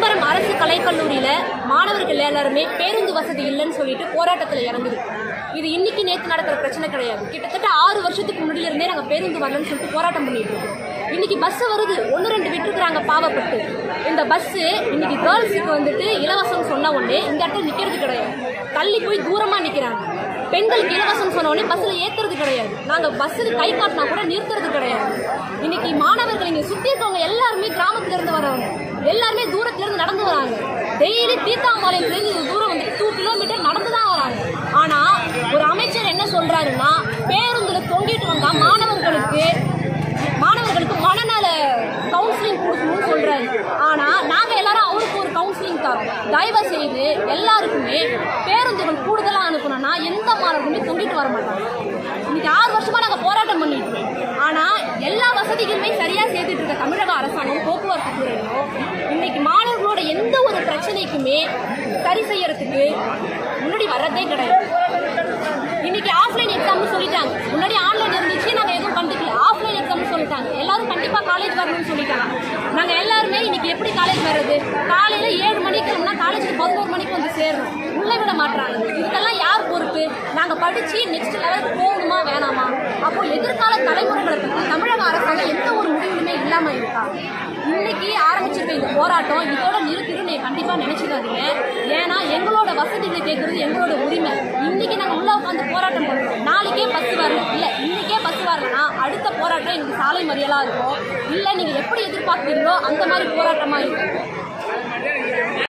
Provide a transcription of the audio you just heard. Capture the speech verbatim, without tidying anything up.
சிதம்பரம் அரசு கலைக்கல்லூரியில மாணவர்கள் எல்லாருமே பேருந்து வசதி இல்லைன்னு சொல்லிட்டு போராட்டத்தில் இறந்துருக்கு. இது இன்னைக்கு நேற்று நடக்கிற பிரச்சனை கிடையாது. கிட்டத்தட்ட ஆறு வருஷத்துக்கு முன்னாடில இருந்தே நாங்கள் பேருந்து வரலன்னு சொல்லிட்டு போராட்டம் பண்ணிட்டு இருக்கோம். இன்னைக்கு பஸ் வருது, ஒன்று ரெண்டு விட்டுருக்குறாங்க பாவப்பட்டு. இந்த பஸ் இன்னைக்கு கேர்ள்ஸுக்கு வந்துட்டு இலவசம் சொன்ன உடனே இந்த இடத்துல நிற்கிறது கிடையாது, தள்ளி போய் தூரமாக நிற்கிறாங்க. பெண்களுக்கு இலவசம் சொன்ன உடனே பஸ்ஸில் ஏற்றுறது கிடையாது, நாங்கள் பஸ்ஸுக்கு கை காட்டினா கூட நிறுத்துறது கிடையாது. இன்னைக்கு மாணவர்கள் இங்கே சுற்றி இருக்கவங்க எல்லாருமே கிராமத்திலிருந்து வரவங்க, எல்லாருமே தூரத்திலிருந்து நடந்து வராங்க. டெய்லி தீர்த்தாம்பாளையத்துலேருந்து இது தூரம் வந்து டூ கிலோமீட்டர் நடந்து தான் வராங்க. ஆனால் ஒரு அமைச்சர் என்ன சொல்றாருன்னா, பேருந்தில் தொங்கிட்டு வந்தா மாணவர்களுக்கு மாணவர்களுக்கு மனநல கவுன்சிலிங் கொடுக்கணும்னு சொல்றாரு. ஆனா நாங்க எல்லாரும் அவருக்கு ஒரு கவுன்சிலிங் தரோம். தயவு செய்து எல்லாருக்குமே பேருந்துகள் கூடுதலா அனுப்பணும்னா எந்த மாணவர்களுமே தொங்கிட்டு வர மாட்டாங்க. இன்னைக்கு ஆறு வருஷமா நாங்க போராட்டம் பண்ணிட்டு இருக்கோம். ஆனா எல்லா வசதிகளுமே சரியா செய்துட்டு இருக்க தமிழக அரசாங்கம் போக்குவரத்து துறையிலோ இன்னைக்கு மாணவர்களோட எந்த ஒரு பிரச்சனைக்குமே சரி செய்யறதுக்கு முன்னாடி வர்றதே கிடையாது. இன்னைக்கு ஆஃப்லைன் எக்ஸாம்னு சொல்லிட்டாங்க, முன்னாடி ஆன்லைன் இருந்துச்சு, நாங்க எதுவும் கண்டுக்கல. ஆஃப்லைன் எக்ஸாம்னு சொல்லிட்டாங்க, எல்லாரும் கண்டிப்பா காலேஜ் வரணும்னு சொல்லிட்டாங்க. நாங்க எல்லாருமே இன்னைக்கு எப்படி காலேஜ் வர்றது? காலையில ஏழு மணிக்கு காலேஜுக்கு பதினோரு மணிக்கு வந்து சேரணும், உள்ள விட மாட்டாங்க. இதுக்கெல்லாம் யார் பொறுப்பு? நாங்க படிச்சு நெக்ஸ்ட் லெவலுக்கு போகணுமா வேணாமா? அப்போ எதிர்கால தலைமுறைகளை பற்றி தமிழக அரசாங்கம் எந்த ஒரு முடிவுமே இல்லாம இருக்கா? இன்னைக்கு ஆரம்பிச்சிருக்க இந்த போராட்டம் இதோட நிறுத்திடும் நீங்க கண்டிப்பா நினைச்சுக்காதீங்க. ஏன்னா எங்களோட வசதிகளை கேட்கறது எங்களோட உரிமை. இன்னைக்கு நாங்க உள்ள உட்காந்து போராட்டம் பண்றோம், நாளைக்கே பஸ் வரணும், இல்ல இன்னைக்கே பஸ் வரலன்னா அடுத்த போராட்டம் எங்களுக்கு சாலை மறியலா இருக்கும், இல்ல நீங்க எப்படி எதிர்பார்க்கிறீங்களோ அந்த மாதிரி போராட்டமா இருக்கும்.